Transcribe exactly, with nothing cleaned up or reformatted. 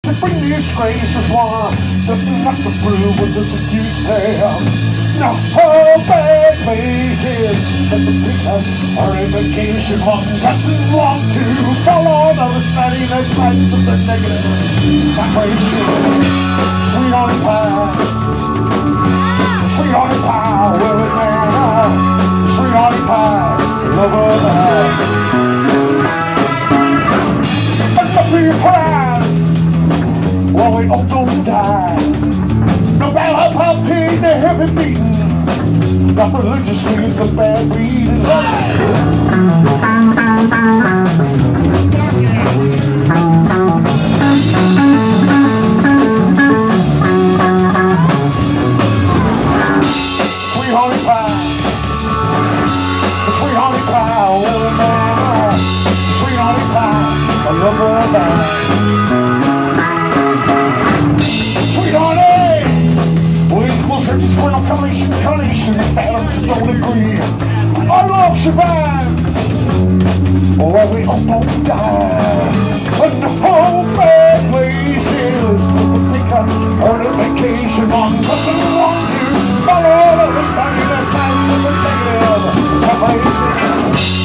To bring disgrace is one doesn't have to prove what doesn't you say. Now her bad places, but the ticket or invocation one doesn't want to follow the study that's right of the negative vibration. Sweet on pie, sweet on pie, will it man? Sweet on pie, love her man. But the free pride, well we all don't die. No matter how big the heavy beating, not religiously is the bad breed. Sweet honey pie, sweet honey pie, oh man, sweet honey pie, I love her man. Sweet honey. It's when I'm collation, collation, atoms don't agree. I love Shabbat, or we all don't die. When the whole bad places, we'll take a early vacation on doesn't want to follow the study the signs of the negative vibration.